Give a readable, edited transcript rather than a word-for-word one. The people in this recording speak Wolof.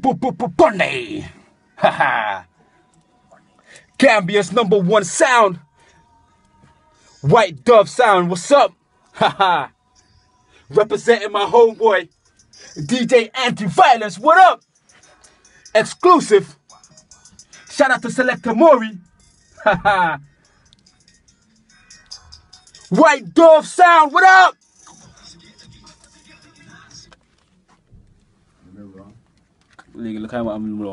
Bunny. Haha. Gambia's #1 sound. Whitedove sound. What's up? Haha. Representing my homeboy, DJ Anti-Violence. What up? Exclusive. Shout out to Selector Mori. Haha. Whitedove sound. What up? Léegi la kay ma am